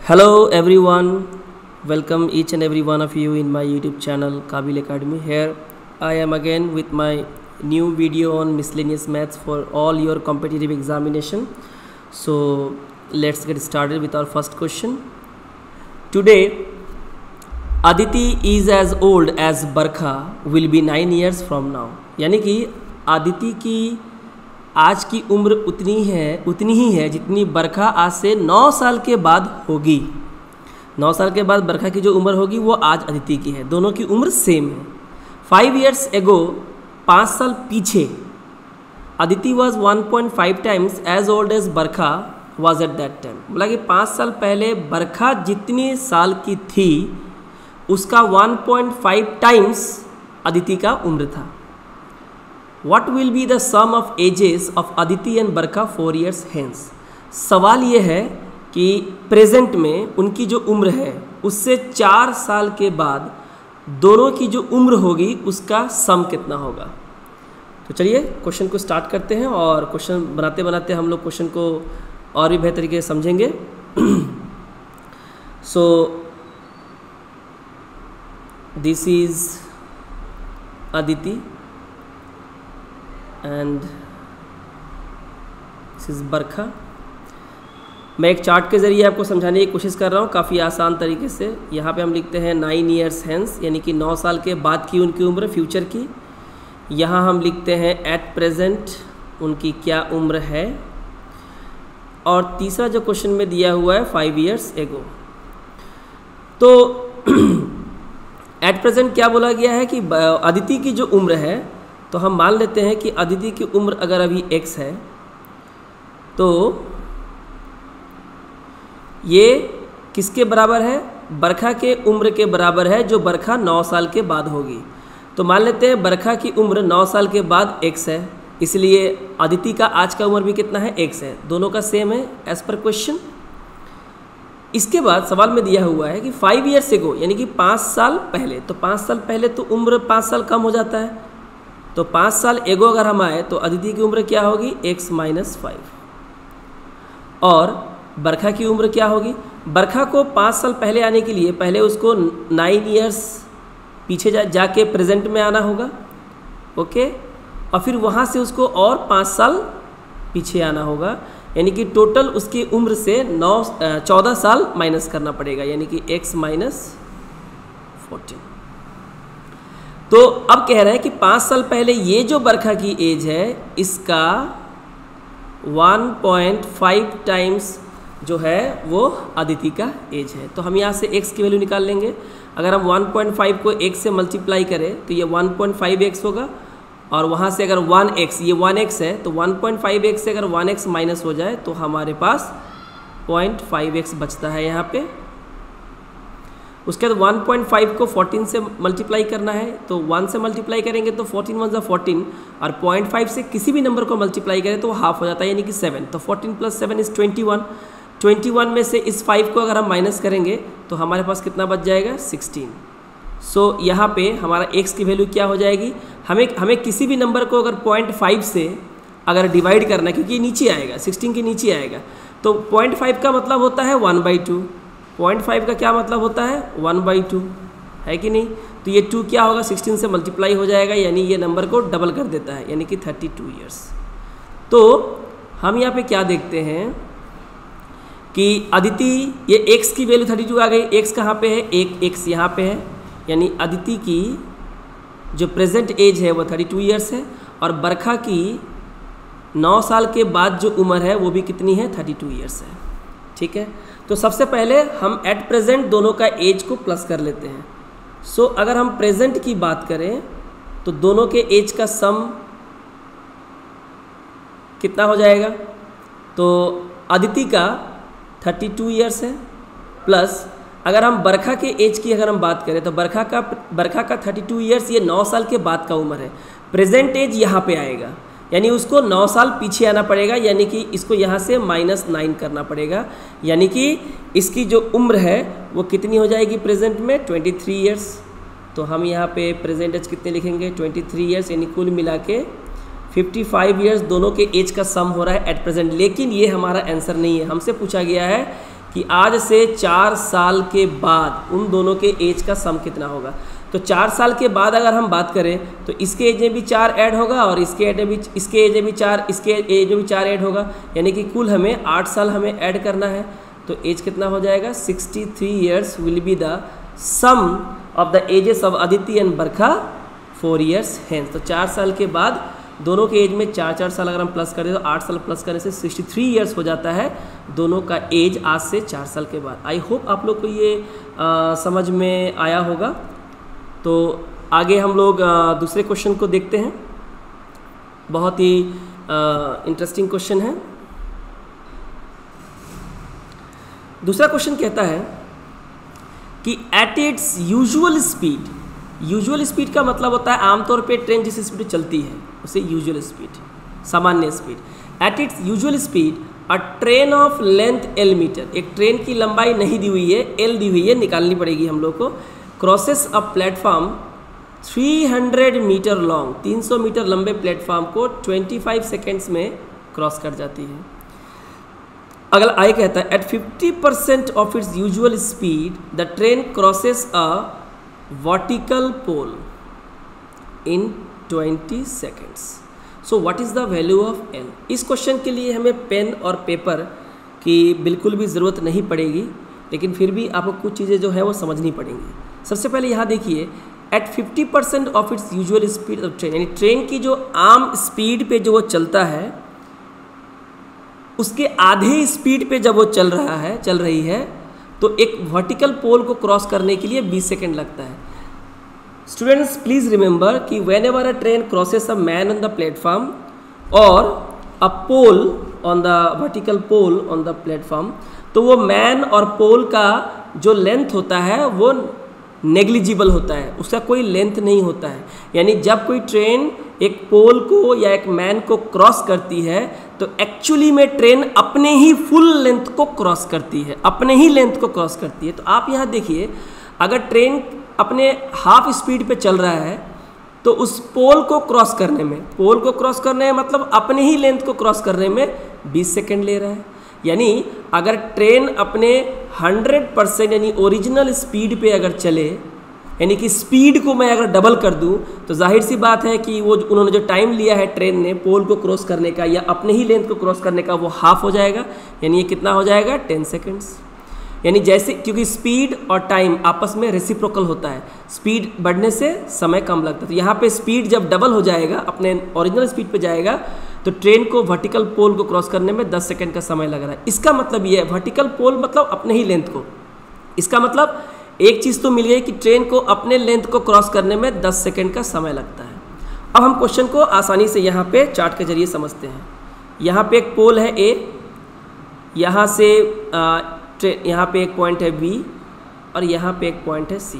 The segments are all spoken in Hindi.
Hello everyone, welcome each and every one of you in my YouTube channel Kabil Academy. Here I am again with my new video on miscellaneous maths for all your competitive examination. So let's get started with our first question. Today Aditi is as old as Barkha will be 9 years from now. यानी कि आदिति की आज की उम्र उतनी ही है जितनी बरखा आज से 9 साल के बाद होगी। 9 साल के बाद बरखा की जो उम्र होगी वो आज अदिति की है। दोनों की उम्र सेम है। 5 years ago 5 साल पीछे Aditi was 1.5 times as old as Barkha was at that time. बोला कि 5 साल पहले बरखा जितनी साल की थी उसका 1.5 times अदिति का उम्र था। What will be the sum of ages of Aditi and Barkha 4 years hence? सवाल ये है कि प्रेजेंट में उनकी जो उम्र है उससे 4 साल के बाद दोनों की जो उम्र होगी उसका सम कितना होगा। तो चलिए क्वेश्चन को स्टार्ट करते हैं और क्वेश्चन बनाते बनाते हम लोग क्वेश्चन को और भी बेहतर तरीके से समझेंगे। So this is Aditi and this is Barkha. मैं एक चार्ट के ज़रिए आपको समझाने की कोशिश कर रहा हूँ काफ़ी आसान तरीके से। यहाँ पे हम लिखते हैं 9 years hence यानी कि 9 साल के बाद की उनकी उम्र फ्यूचर की। यहाँ हम लिखते हैं एट प्रेजेंट उनकी क्या उम्र है। और तीसरा जो क्वेश्चन में दिया हुआ है 5 years ago। तो एट प्रेजेंट क्या बोला गया है कि अदिति की जो उम्र है, तो हम मान लेते हैं कि अदिति की उम्र अगर अभी x है तो ये किसके बराबर है? बरखा के उम्र के बराबर है जो बरखा 9 साल के बाद होगी। तो मान लेते हैं बरखा की उम्र 9 साल के बाद x है, इसलिए अदिति का आज का उम्र भी कितना है? x है। दोनों का सेम है एज पर क्वेश्चन। इसके बाद सवाल में दिया हुआ है कि 5 years ago यानी कि 5 साल पहले। तो 5 साल पहले तो उम्र 5 साल कम हो जाता है। तो 5 साल एगो अगर हम आए तो अदिति की उम्र क्या होगी? x - 5। और बरखा की उम्र क्या होगी? बरखा को 5 साल पहले आने के लिए पहले उसको 9 years पीछे जाके प्रेजेंट में आना होगा, ओके। और फिर वहाँ से उसको और 5 साल पीछे आना होगा, यानी कि टोटल उसकी उम्र से 14 साल माइनस करना पड़ेगा, यानी कि x - 14। तो अब कह रहे हैं कि 5 साल पहले ये जो बरखा की एज है इसका 1.5 टाइम्स जो है वो अदिति का एज है। तो हम यहाँ से x की वैल्यू निकाल लेंगे। अगर हम 1.5 को x से मल्टीप्लाई करें तो ये 1.5x होगा, और वहाँ से अगर 1x, ये 1x है, तो 1.5x से अगर 1x माइनस हो जाए तो हमारे पास 0.5x बचता है यहाँ पे। उसके बाद 1.5 को 14 से मल्टीप्लाई करना है, तो 1 से मल्टीप्लाई करेंगे तो 14 × 1 = 14, और 0.5 से किसी भी नंबर को मल्टीप्लाई करें तो वो हाफ हो जाता है, यानी कि 7। तो 14 + 7 = 21। 21 में से इस 5 को अगर हम माइनस करेंगे तो हमारे पास कितना बच जाएगा? 16। सो यहाँ पे हमारा x की वैल्यू क्या हो जाएगी? हमें किसी भी नंबर को अगर 0.5 से अगर डिवाइड करना है, क्योंकि ये नीचे आएगा, 16 के नीचे आएगा, तो 0.5 का मतलब होता है 1/2। 0.5 का क्या मतलब होता है? 1/2 है कि नहीं? तो ये 2 क्या होगा? 16 से मल्टीप्लाई हो जाएगा, यानी ये नंबर को डबल कर देता है, यानी कि 32 years। तो हम यहाँ पे क्या देखते हैं कि अदिति, ये x की वैल्यू 32 आ गई। x कहाँ पे है? एक x यहाँ पे है, यानी अदिति की जो प्रेजेंट एज है वो 32 years है, और बरखा की 9 साल के बाद जो उम्र है वो भी कितनी है? 32 years है। ठीक है, तो सबसे पहले हम एट प्रेजेंट दोनों का एज को प्लस कर लेते हैं। सो अगर हम प्रेजेंट की बात करें तो दोनों के एज का सम कितना हो जाएगा? तो अदिति का 32 years है, प्लस अगर हम बरखा के एज की अगर हम बात करें तो बरखा का 32 years ये 9 साल के बाद का उम्र है। प्रेजेंट एज यहाँ पे आएगा, यानी उसको 9 साल पीछे आना पड़ेगा, यानी कि इसको यहाँ से -9 करना पड़ेगा, यानी कि इसकी जो उम्र है वो कितनी हो जाएगी प्रेजेंट में? 23 years। तो हम यहाँ पे प्रेजेंट एज कितने लिखेंगे? 23 years, यानी कुल मिला के 55 years दोनों के एज का सम हो रहा है एट प्रेजेंट। लेकिन ये हमारा आंसर नहीं है। हमसे पूछा गया है कि आज से 4 साल के बाद उन दोनों के एज का सम कितना होगा। तो 4 साल के बाद अगर हम बात करें तो इसके एज में भी 4 ऐड होगा और इसके एज में भी 4, इसके एज में भी 4 ऐड होगा, यानी कि कुल हमें 8 साल हमें ऐड करना है। तो एज कितना हो जाएगा, 63 years will be the sum of the ages of Aditi and Barkha 4 years hence. तो 4 साल के बाद दोनों के एज में 4 साल अगर हम प्लस करें तो 8 साल प्लस करने से 63 ईयर्स हो जाता है दोनों का एज आज से 4 साल के बाद। आई होप आप लोग को ये समझ में आया होगा। तो आगे हम लोग दूसरे क्वेश्चन को देखते हैं। बहुत ही इंटरेस्टिंग क्वेश्चन है। दूसरा क्वेश्चन कहता है कि एट इट्स यूजुअल स्पीड का मतलब होता है आमतौर पे ट्रेन जिस स्पीड चलती है उसे यूजुअल स्पीड, सामान्य speed. At its usual speed a train of length L metre, एक ट्रेन की लंबाई नहीं दी हुई है, L दी हुई है, निकालनी पड़ेगी हम लोग को। Crosses a platform 300 metre long, 300 metre लंबे प्लेटफॉर्म को 25 सेकेंड्स में क्रॉस कर जाती है। अगला आई कहता है at 50% of its usual speed the train crosses a vertical pole in 20 seconds. So what is the value of L। इस क्वेश्चन के लिए हमें पेन और पेपर की बिल्कुल भी ज़रूरत नहीं पड़ेगी, लेकिन फिर भी आपको कुछ चीज़ें जो है वो समझनी पड़ेंगी। सबसे पहले यहाँ देखिए at 50% of its usual speed of train, यानी ट्रेन की जो आम स्पीड पे जो वो चलता है उसके आधे स्पीड पे जब वो चल रही है तो एक वर्टिकल पोल को क्रॉस करने के लिए 20 सेकेंड लगता है। स्टूडेंट्स प्लीज रिमेंबर कि whenever a train crosses a man on the platform और a pole on the vertical pole on the platform, तो वो मैन और पोल का जो लेंथ होता है वो नेग्लिजिबल होता है, उसका कोई लेंथ नहीं होता है। यानी जब कोई ट्रेन एक पोल को या एक मैन को क्रॉस करती है तो एक्चुअली में ट्रेन अपने ही फुल लेंथ को क्रॉस करती है, अपने ही लेंथ को क्रॉस करती है। तो आप यहाँ देखिए अगर ट्रेन अपने हाफ स्पीड पे चल रहा है तो उस पोल को क्रॉस करने में मतलब अपने ही लेंथ को क्रॉस करने में 20 सेकेंड ले रहा है। यानी अगर ट्रेन अपने 100% यानी ओरिजिनल स्पीड पे अगर चले, यानी कि स्पीड को मैं अगर डबल कर दूं तो जाहिर सी बात है कि वो उन्होंने जो टाइम लिया है ट्रेन ने पोल को क्रॉस करने का या अपने ही लेंथ को क्रॉस करने का वो हाफ हो जाएगा। यानी ये कितना हो जाएगा 10 सेकेंड्स। यानी जैसे क्योंकि स्पीड और टाइम आपस में रेसिप्रोकल होता है, स्पीड बढ़ने से समय कम लगता है। तो यहाँ पे स्पीड जब डबल हो जाएगा, अपने ओरिजिनल स्पीड पे जाएगा, तो ट्रेन को वर्टिकल पोल को क्रॉस करने में 10 सेकेंड का समय लग रहा है। इसका मतलब ये है वर्टिकल पोल मतलब अपने ही लेंथ को, इसका मतलब एक चीज़ तो मिल गई कि ट्रेन को अपने लेंथ को क्रॉस करने में 10 सेकेंड का समय लगता है। अब हम क्वेश्चन को आसानी से यहाँ पे चार्ट के जरिए समझते हैं। यहाँ पे एक पोल है A, यहाँ से यहाँ पे एक पॉइंट है B और यहाँ पे एक पॉइंट है C।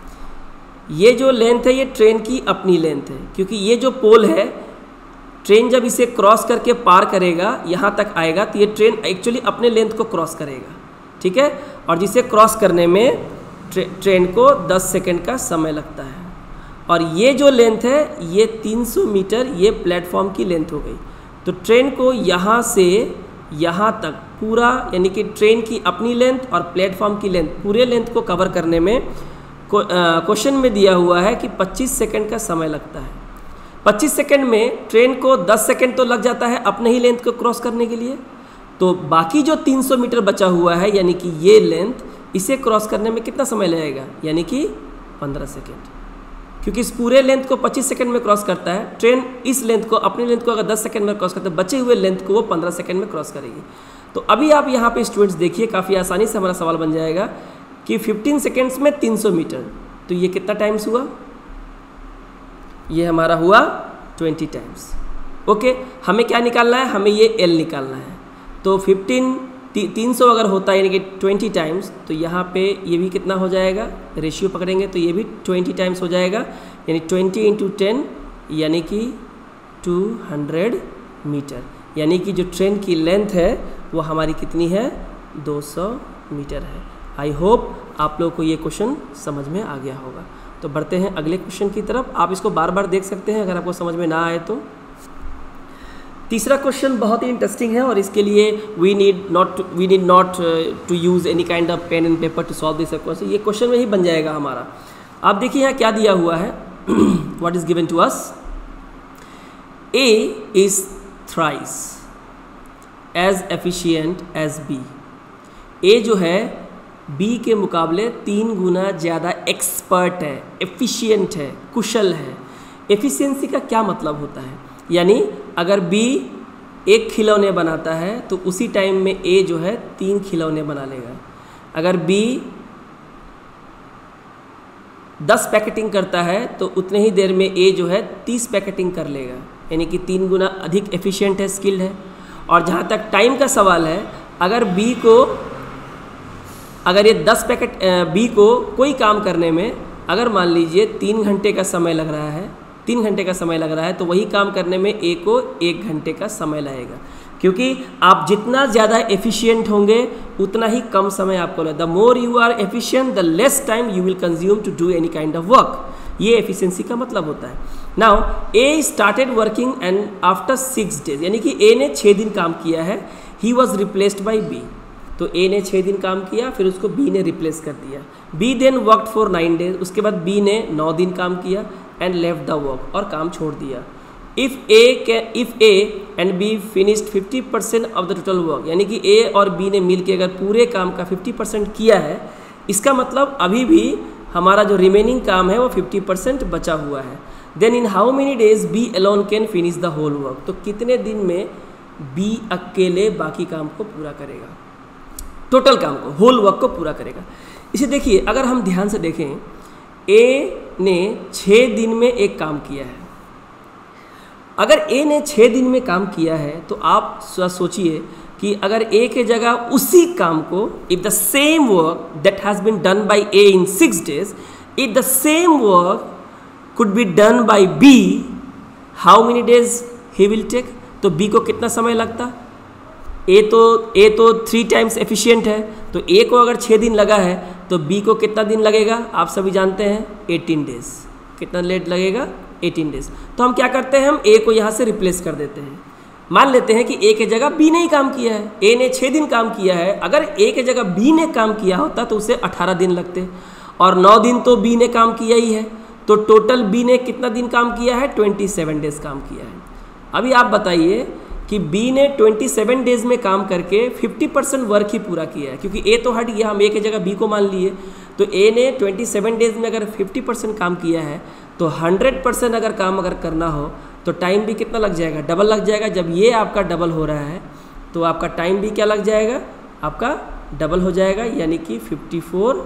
ये जो लेंथ है ये ट्रेन की अपनी लेंथ है, क्योंकि ये जो पोल है ट्रेन जब इसे क्रॉस करके पार करेगा यहाँ तक आएगा तो ये ट्रेन एक्चुअली अपने लेंथ को क्रॉस करेगा, ठीक है। और जिसे क्रॉस करने में ट्रेन को 10 सेकेंड का समय लगता है। और ये जो लेंथ है ये 300 मीटर ये प्लेटफॉर्म की लेंथ हो गई। तो ट्रेन को यहाँ से यहाँ तक पूरा, यानी कि ट्रेन की अपनी लेंथ और प्लेटफॉर्म की लेंथ, पूरे लेंथ को कवर करने में क्वेश्चन में दिया हुआ है कि 25 सेकेंड का समय लगता है। 25 सेकेंड में ट्रेन को 10 सेकेंड तो लग जाता है अपने ही लेंथ को क्रॉस करने के लिए, तो बाकी जो 300 मीटर बचा हुआ है यानी कि ये लेंथ, इसे क्रॉस करने में कितना समय लगेगा, यानी कि 15 सेकेंड। क्योंकि इस पूरे लेंथ को 25 सेकंड में क्रॉस करता है, ट्रेन इस लेंथ को, अपनी लेंथ को अगर 10 सेकंड में क्रॉस करता है, बचे हुए लेंथ को वो 15 सेकंड में क्रॉस करेगी। तो अभी आप यहाँ पे स्टूडेंट्स देखिए, काफ़ी आसानी से हमारा सवाल बन जाएगा कि 15 सेकेंड्स में 300 मीटर, तो ये कितना टाइम्स हुआ, ये हमारा हुआ 20 टाइम्स। ओके, हमें क्या निकालना है, हमें ये L निकालना है। तो 300 अगर होता है यानी कि 20 टाइम्स, तो यहाँ पे ये भी कितना हो जाएगा, रेशियो पकड़ेंगे तो ये भी 20 टाइम्स हो जाएगा, यानी 20 × 10 यानी कि 200 मीटर। यानी कि जो ट्रेन की लेंथ है वो हमारी कितनी है, 200 मीटर है। आई होप आप लोगों को ये क्वेश्चन समझ में आ गया होगा। तो बढ़ते हैं अगले क्वेश्चन की तरफ। आप इसको बार बार देख सकते हैं अगर आपको समझ में ना आए तो। तीसरा क्वेश्चन बहुत ही इंटरेस्टिंग है और इसके लिए we need not to use any kind of pen and paper to solve this question. ये क्वेश्चन में ही बन जाएगा हमारा। आप देखिए यहाँ क्या दिया हुआ है, what is given to us, A is thrice as efficient as B. A जो है बी के मुकाबले 3 गुना ज़्यादा एक्सपर्ट है, एफिशिएंट है, कुशल है। एफिशिएंसी का क्या मतलब होता है, यानी अगर बी 1 खिलौने बनाता है तो उसी टाइम में ए जो है 3 खिलौने बना लेगा। अगर बी 10 पैकेटिंग करता है तो उतने ही देर में ए जो है 30 पैकेटिंग कर लेगा, यानी कि 3 गुना अधिक एफिशिएंट है, स्किल्ड है। और जहाँ तक टाइम का सवाल है, अगर ये 10 पैकेट बी को कोई काम करने में अगर मान लीजिए 3 घंटे का समय लग रहा है, 3 घंटे का समय लग रहा है, तो वही काम करने में ए को 1 घंटे का समय लगेगा, क्योंकि आप जितना ज़्यादा एफिशिएंट होंगे उतना ही कम समय आपको लगेगा। The more you are efficient the less time you will consume to do any kind of work. ये एफिशिएंसी का मतलब होता है। Now A started working and after 6 days, यानी कि ए ने 6 दिन काम किया है, he was replaced by B. तो ए ने 6 दिन काम किया, फिर उसको बी ने रिप्लेस कर दिया। B then worked for 9 days, उसके बाद बी ने 9 दिन काम किया एंड लेफ्ट द वर्क, और काम छोड़ दिया। If A and B finished 50% of the total work, यानी कि ए और बी ने मिल के अगर पूरे काम का 50% किया है, इसका मतलब अभी भी हमारा जो रिमेनिंग काम है वो 50% बचा हुआ है। Then in how many days B alone can finish the whole work, तो कितने दिन में बी अकेले बाकी काम को पूरा करेगा, टोटल काम को, होल वर्क को पूरा करेगा। इसे देखिए, अगर हम ध्यान से देखें, ए ने 6 दिन में एक काम किया है। अगर ए ने 6 दिन में काम किया है तो आप सोचिए कि अगर ए के जगह उसी काम को, if the same work that has been done by A in 6 days, if the same work could be done by B, how many days he will take, तो बी को कितना समय लगता। ए तो 3 टाइम्स एफिशिएंट है, तो ए को अगर 6 दिन लगा है तो बी को कितना दिन लगेगा, आप सभी जानते हैं 18 डेज। कितना लेट लगेगा, 18 डेज। तो हम क्या करते हैं, हम ए को यहाँ से रिप्लेस कर देते हैं। मान लेते हैं कि ए के जगह बी ने ही काम किया है, ए ने 6 दिन काम किया है। अगर ए के जगह बी ने काम किया होता तो उसे 18 दिन लगते, और 9 दिन तो बी ने काम किया ही है, तो टोटल बी ने कितना दिन काम किया है, 27 डेज काम किया है। अभी आप बताइए कि बी ने 27 डेज में काम करके 50% वर्क ही पूरा किया है, क्योंकि ए तो हट गया, हम ए की जगह बी को मान लिए। तो ए ने 27 डेज में अगर 50% काम किया है, तो 100% अगर काम करना हो तो टाइम भी कितना लग जाएगा, डबल लग जाएगा। जब ये आपका डबल हो रहा है तो आपका टाइम भी क्या लग जाएगा, आपका डबल हो जाएगा, यानी कि 54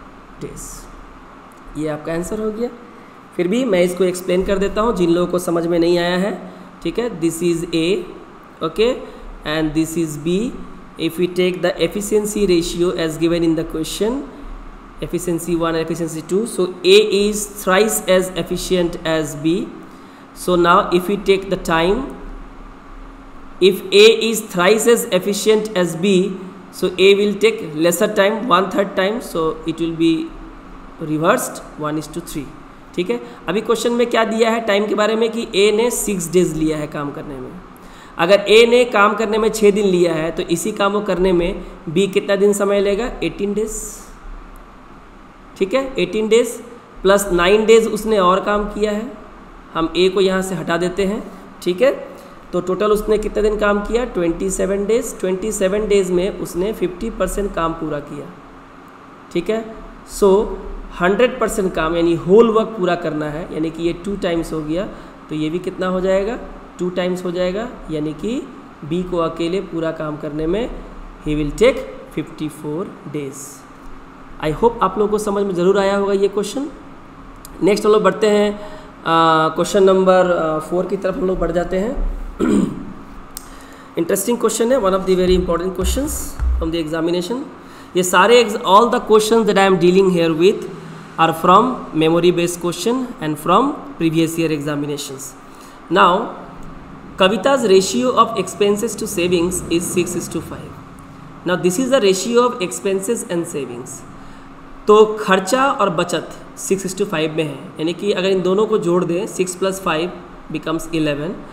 डेज। ये आपका आंसर हो गया। फिर भी मैं इसको एक्सप्लेन कर देता हूँ जिन लोगों को समझ में नहीं आया है, ठीक है। This is A, okay, and this is B. If we take the efficiency ratio as given in the question, efficiency 1 and efficiency 2, so A is thrice as efficient as B. So now if we take the time, if A is thrice as efficient as B, so A will take lesser time, 1/3 time, so it will be reversed, 1:3, ठीक है। अभी क्वेश्चन में क्या दिया है टाइम के बारे में, कि A ने 6 डेज लिया है काम करने में। अगर ए ने काम करने में 6 दिन लिया है तो इसी काम को करने में बी कितना दिन समय लेगा, 18 डेज, ठीक है। 18 डेज प्लस 9 डेज उसने और काम किया है, हम ए को यहाँ से हटा देते हैं, ठीक है। तो टोटल उसने कितने दिन काम किया, 27 डेज। 27 डेज में उसने 50% काम पूरा किया, ठीक है। सो 100% काम यानी होल वर्क पूरा करना है, यानी कि ये 2 टाइम्स हो गया, तो ये भी कितना हो जाएगा, 2 टाइम्स हो जाएगा, यानी कि बी को अकेले पूरा काम करने में he will take 54 days. I hope आप लोगों को समझ में ज़रूर आया होगा ये क्वेश्चन। नेक्स्ट हम लोग बढ़ते हैं क्वेश्चन नंबर 4 की तरफ हम लोग बढ़ जाते हैं। इंटरेस्टिंग क्वेश्चन है, one of the very important questions from the examination. ये सारे all the questions that I am dealing here with are from memory based question and from previous year examinations. Now Kavita's ratio of expenses to savings is 6:5. Now this is the ratio of expenses and savings. तो खर्चा और बचत 6:5 में है, यानी कि अगर इन दोनों को जोड़ दें 6 + 5 becomes 11.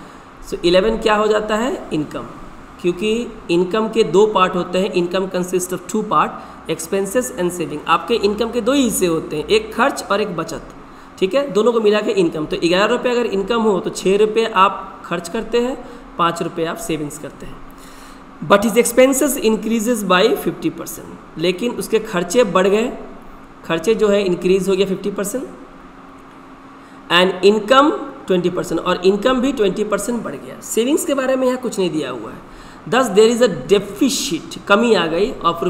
सो 11 क्या हो जाता है, इनकम, क्योंकि इनकम के दो पार्ट होते हैं, income consist of 2 part, expenses and saving. आपके इनकम के 2 ही हिस्से होते हैं, एक खर्च और एक बचत, ठीक है, दोनों को मिला के इनकम। तो 11 रुपये अगर इनकम हो तो 6 रुपये आप खर्च करते हैं, 5 रुपये आप सेविंग्स करते हैं। But his expenses increases by 50%, लेकिन उसके खर्चे बढ़ गए, खर्चे जो है इंक्रीज हो गया 50%, एंड इनकम 20%, और इनकम भी 20% बढ़ गया। सेविंग्स के बारे में यहाँ कुछ नहीं दिया हुआ है। दस देर इज़ अ डेफिशिट, कमी आ गई ऑफ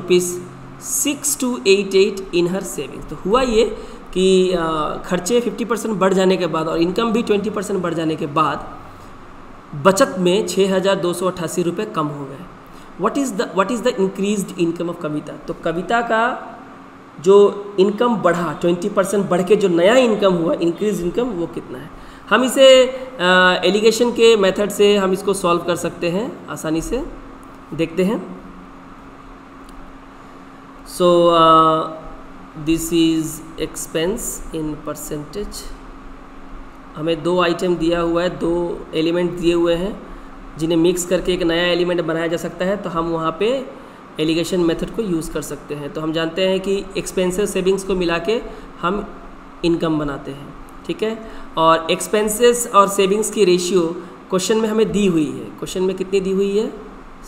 ₹6288 इन हर सेविंग्स। तो हुआ ये कि खर्चे 50% बढ़ जाने के बाद और इनकम भी 20% बढ़ जाने के बाद बचत में 6288 रुपये कम हो गए। What is the increased income of Kavita? तो कविता का जो इनकम बढ़ा 20% बढ़ के जो नया इनकम हुआ, इंक्रीज इनकम, वो कितना है? हम इसे एलिगेशन के मेथड से हम इसको सॉल्व कर सकते हैं आसानी से, देखते हैं। So this is expense in percentage. हमें 2 आइटम दिया हुआ है, 2 एलिमेंट दिए हुए हैं जिन्हें मिक्स करके एक नया एलिमेंट बनाया जा सकता है, तो हम वहाँ पे एलिगेशन मेथड को यूज़ कर सकते हैं। तो हम जानते हैं कि एक्सपेंसेस सेविंग्स को मिला के हम इनकम बनाते हैं, ठीक है। और एक्सपेंसेस और सेविंग्स की रेशियो क्वेश्चन में हमें दी हुई है। क्वेश्चन में कितनी दी हुई है?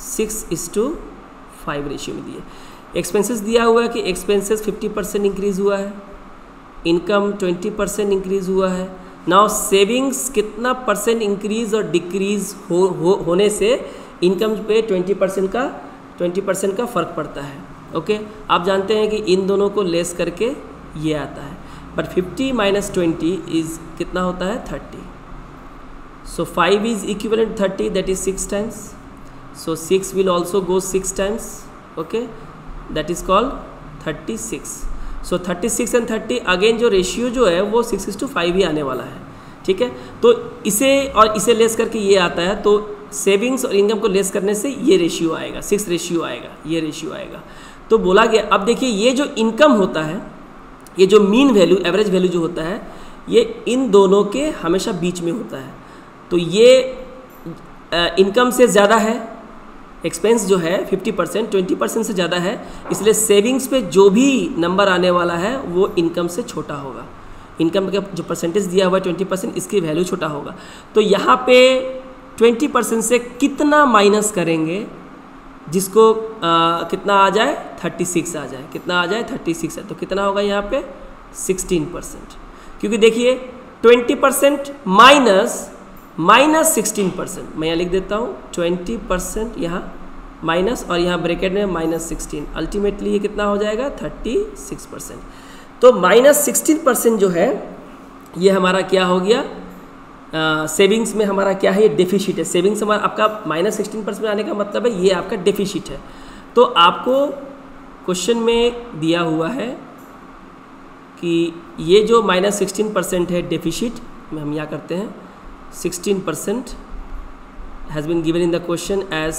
6:5 रेशियो में दी है। एक्सपेंसेस दिया हुआ है कि एक्सपेंसेस 50% इंक्रीज़ हुआ है, इनकम 20% इंक्रीज़ हुआ है। नाउ सेविंग्स कितना परसेंट इंक्रीज़ और डिक्रीज़ होने से इनकम पे 20% का फ़र्क पड़ता है। ओके, आप जानते हैं कि इन दोनों को लेस करके ये आता है, बट 50 - 20 इज़ कितना होता है? 30। So 5 is equivalent 30, that is 6 times. So 6 will also go 6 times. Okay, that is called 36. So 36 and 30 again जो रेशियो जो है वो 6:5 ही आने वाला है, ठीक है। तो इसे और इसे लेस करके ये आता है, तो सेविंग्स और इनकम को लेस करने से ये रेशियो आएगा, 6 रेशियो आएगा, ये रेशियो आएगा। तो बोला गया, अब देखिए ये जो इनकम होता है, ये जो मीन वैल्यू, एवरेज वैल्यू जो होता है, ये इन दोनों के हमेशा बीच में होता है। तो ये इनकम से ज़्यादा है, एक्सपेंस जो है 50% 20% से ज़्यादा है, इसलिए सेविंग्स पे जो भी नंबर आने वाला है वो इनकम से छोटा होगा। इनकम का जो परसेंटेज दिया हुआ है 20%, इसकी वैल्यू छोटा होगा। तो यहाँ पे 20% से कितना माइनस करेंगे जिसको कितना आ जाए? 36 आ जाए। कितना आ जाए? 36 है। तो कितना होगा यहाँ पे? 16%। क्योंकि देखिए 20% माइनस 16%, मैं यहाँ लिख देता हूँ 20% यहाँ माइनस, और यहाँ ब्रैकेट में -16, अल्टीमेटली ये कितना हो जाएगा? 36%। तो -16% जो है ये हमारा क्या हो गया? सेविंग्स में हमारा क्या है? ये डेफिशिट है। सेविंग्स हमारा आपका -16% आने का मतलब है ये आपका डेफिशिट है। तो आपको क्वेश्चन में दिया हुआ है कि ये जो -16% है डेफिशिट में, हम यहाँ करते हैं 16% has been given in the question as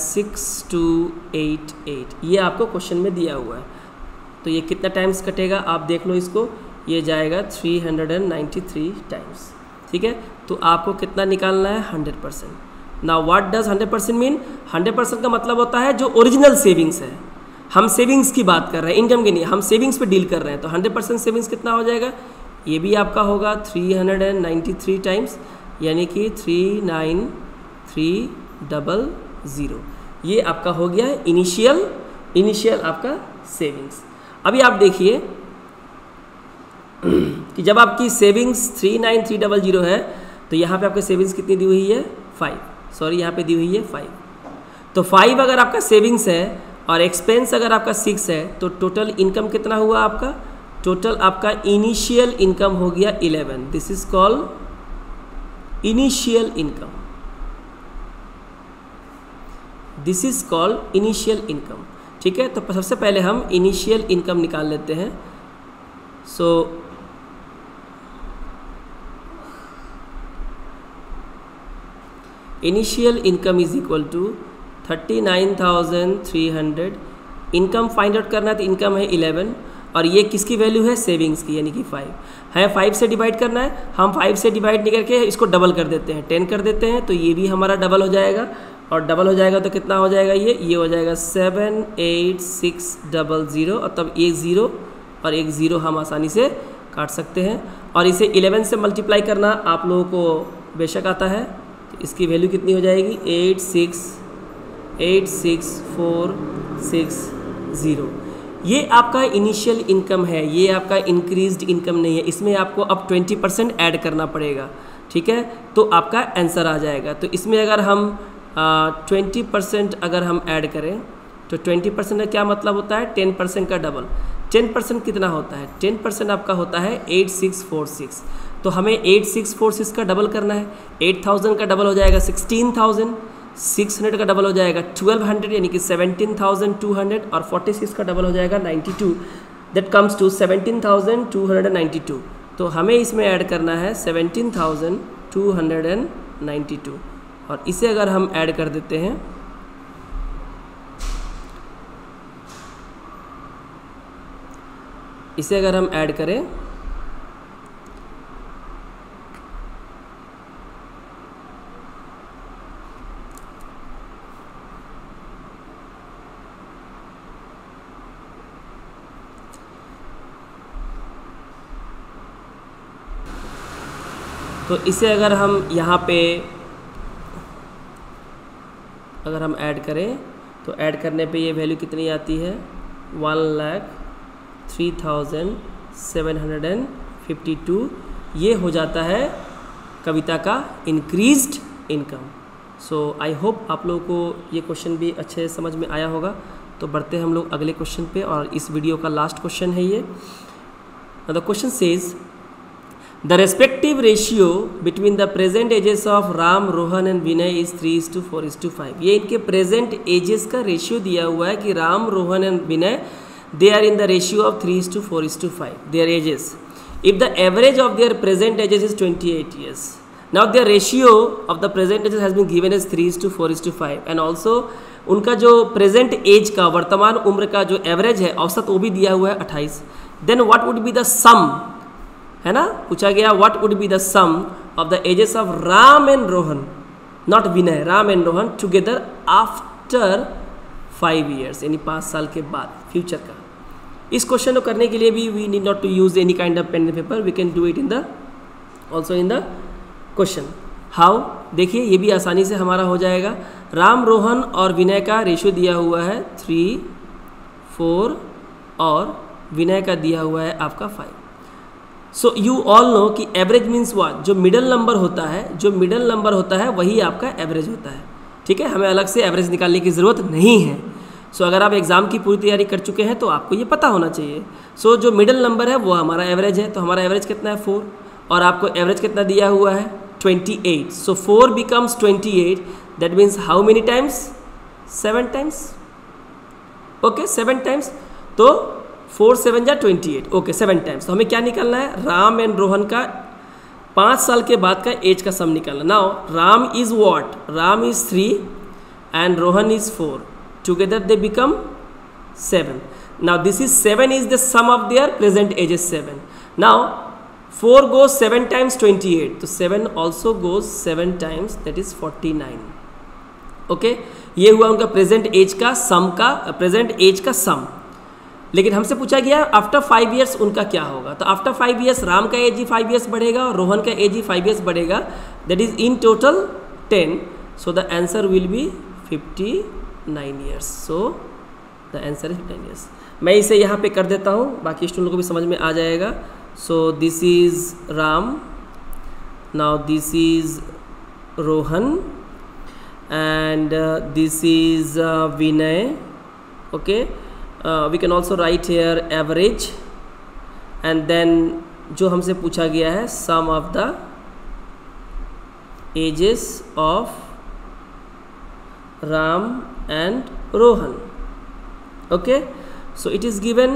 6288। ये आपको क्वेश्चन में दिया हुआ है। तो ये कितना टाइम्स कटेगा आप देख लो इसको, ये जाएगा 393 टाइम्स, ठीक है। तो आपको कितना निकालना है? 100%। Now what does 100% mean? 100% का मतलब होता है जो ओरिजिनल सेविंग्स है। हम सेविंग्स की बात कर रहे हैं, इनकम की नहीं, हम सेविंग्स पे डील कर रहे हैं। तो 100% सेविंग्स कितना हो जाएगा? ये भी आपका होगा 393 टाइम्स, यानी कि 39300। ये आपका हो गया है इनिशियल आपका सेविंग्स। अभी आप देखिए कि जब आपकी सेविंग्स 39300 है तो यहाँ पे आपकी सेविंग्स कितनी दी हुई है? 5, सॉरी यहाँ पे दी हुई है 5। तो 5 अगर आपका सेविंग्स है और एक्सपेंस अगर आपका 6 है, तो टोटल इनकम कितना हुआ आपका? टोटल आपका इनिशियल इनकम हो गया 11। This is called initial income. This is called initial income, ठीक है। तो सबसे पहले हम इनिशियल इनकम निकाल लेते हैं। So initial income is equal to 39,300। Income find out करना है तो इनकम है 11, और ये किसकी वैल्यू है, सेविंग्स की, यानी कि 5 है। 5 से डिवाइड करना है, हम 5 से डिवाइड नहीं करके इसको डबल कर देते हैं, 10 कर देते हैं, तो ये भी हमारा डबल हो जाएगा। और डबल हो जाएगा तो कितना हो जाएगा, ये हो जाएगा 78600, और तब एक ज़ीरो और एक ज़ीरो हम आसानी से काट सकते हैं। और इसे 11 से मल्टीप्लाई करना आप लोगों को बेशक आता है, तो इसकी वैल्यू कितनी हो जाएगी, 8686460। ये आपका इनिशियल इनकम है, ये आपका इंक्रीज्ड इनकम नहीं है, इसमें आपको अब 20% ऐड करना पड़ेगा, ठीक है, तो आपका आंसर आ जाएगा। तो इसमें अगर हम 20% अगर हम ऐड करें तो 20% का क्या मतलब होता है, 10% का डबल। 10% कितना होता है, 10% आपका होता है 8646, तो हमें 8646 का डबल करना है। 8000 का डबल हो जाएगा 16000, 600 का डबल हो जाएगा 1200 यानी कि 17200, और 46 का डबल हो जाएगा 92, दैट कम्स टू 17292। तो हमें इसमें ऐड करना है 17292, और इसे अगर हम ऐड कर देते हैं इसे अगर हम ऐड करें तो इसे अगर हम यहाँ पे अगर हम ऐड करें तो ऐड करने पे ये वैल्यू कितनी आती है, 1,03,752। ये हो जाता है कविता का increased income. So I hope आप लोगों को ये क्वेश्चन भी अच्छे समझ में आया होगा। तो बढ़ते हैं हम लोग अगले क्वेश्चन पे, और इस वीडियो का लास्ट क्वेश्चन है ये। The question says the respective ratio between the present ages of Ram, Rohan and Vinay is 3:4:5। ये इनके प्रेजेंट एजेस का रेशियो दिया हुआ है कि Ram, Rohan and Vinay they are in the ratio of 3:4:5 their ages if the average of their present ages is 28 years. Now their ratio of the present ages has been given as 3:4:5 and also उनका जो प्रेजेंट एज का, वर्तमान उम्र का जो एवरेज है, औसत, वो भी दिया हुआ है 28। Then what would be the sum, है ना, पूछा गया what would be the sum of the ages of Ram and Rohan, not Vinay, Ram and Rohan together after 5 years, यानी 5 साल के बाद, फ्यूचर का। इस क्वेश्चन को करने के लिए भी we need not to use any kind of pen and paper, we can do it in the also in the question. How, देखिए ये भी आसानी से हमारा हो जाएगा। राम, रोहन और विनय का रेशियो दिया हुआ है 3, 4 और विनय का दिया हुआ है आपका 5। सो यू ऑल नो कि एवरेज मीन्स व्हाट, जो मिडल नंबर होता है, जो मिडल नंबर होता है वही आपका एवरेज होता है, ठीक है। हमें अलग से एवरेज निकालने की ज़रूरत नहीं है। सो अगर आप एग्ज़ाम की पूरी तैयारी कर चुके हैं तो आपको ये पता होना चाहिए। सो जो मिडिल नंबर है वो हमारा एवरेज है, तो हमारा एवरेज कितना है 4, और आपको एवरेज कितना दिया हुआ है 28। So 4 becomes 28, that means how many times, 7 times, okay 7 times. तो 4 7 जा 28, ओके 7 टाइम्स। तो हमें क्या निकालना है, राम एंड रोहन का 5 साल के बाद का एज का सम निकालना। Now Ram is what, Ram is 3 and Rohan is 4, together they become 7. Now this is 7 is the sum of their present ages 7. Now 4 goes 7 times 28, so 7 also goes 7 times, that is 49. okay, ये हुआ उनका प्रेजेंट एज का सम का, प्रेजेंट एज का सम। लेकिन हमसे पूछा गया आफ्टर 5 years उनका क्या होगा, तो आफ्टर 5 years राम का एज ही 5 years बढ़ेगा और रोहन का एज ही 5 years बढ़ेगा, that is in total 10। So the answer will be 59 years. So the answer is 10 years. मैं इसे यहाँ पे कर देता हूँ, बाकी स्टूडेंट को भी समझ में आ जाएगा। So this is Ram, now this is Rohan and this is Vinay. Okay, we can also write here average, and then जो हमसे पूछा गया है sum of the ages of Ram and Rohan. Okay, so it is given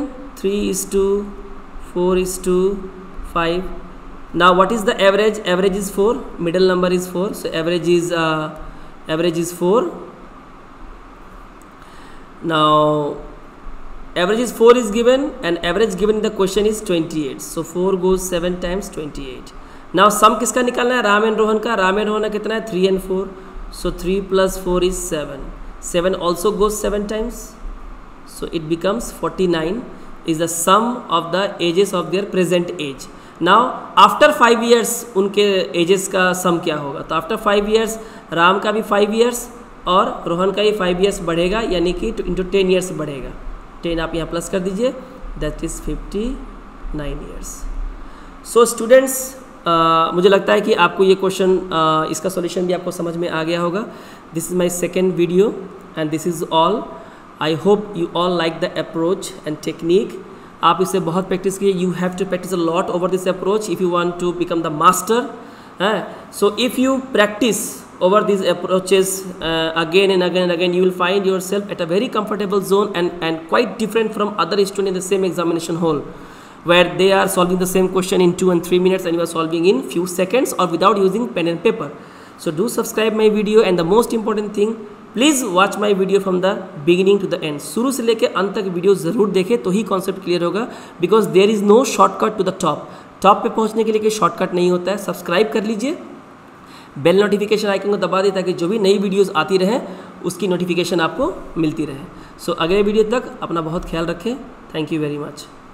3:4:5. Now what is the average? Average is 4, middle number is 4, so average is 4. Now average is 4 is given and average given in the question is 28. So 4 goes 7 times 28. Now sum किसका निकालना है? राम एंड रोहन का. राम एंड रोहन का कितना है? 3 and 4. So 3 plus 4 is 7. 7 also goes 7 times. So it becomes 49 is the sum of the ages of their present age. Now after 5 years उनके ages का sum क्या होगा? तो after 5 years राम का भी 5 years और रोहन का ही 5 years बढ़ेगा, यानी कि इंटू 10 years बढ़ेगा. 10 आप यहाँ प्लस कर दीजिए, that is 59 years. So students, मुझे लगता है कि आपको ये क्वेश्चन इसका सॉल्यूशन भी आपको समझ में आ गया होगा. This is my second video and this is all. I hope you all like the approach and technique. आप इसे बहुत प्रैक्टिस कीजिए. You have to practice a lot over this approach if you want to become the master. So if you practice over these approaches again and again and again, you will find yourself at a very comfortable zone and quite different from other students in the same examination hall, where they are solving the same question in 2 and 3 minutes and you are solving in few seconds or without using pen and paper. So do subscribe my video, and the most important thing, please watch my video from the beginning to the end. शुरू से लेके अंत तक वीडियो ज़रूर देखें तो ही कॉन्सेप्ट क्लियर होगा, because there is no shortcut to the top. Top पे पहुंचने के लिए कोई शॉर्टकट नहीं होता है. सब्सक्राइब कर लीजिए, बेल नोटिफिकेशन आइकन को दबा दें ताकि जो भी नई वीडियोस आती रहे उसकी नोटिफिकेशन आपको मिलती रहे. सो अगले वीडियो तक अपना बहुत ख्याल रखें. Thank you very much.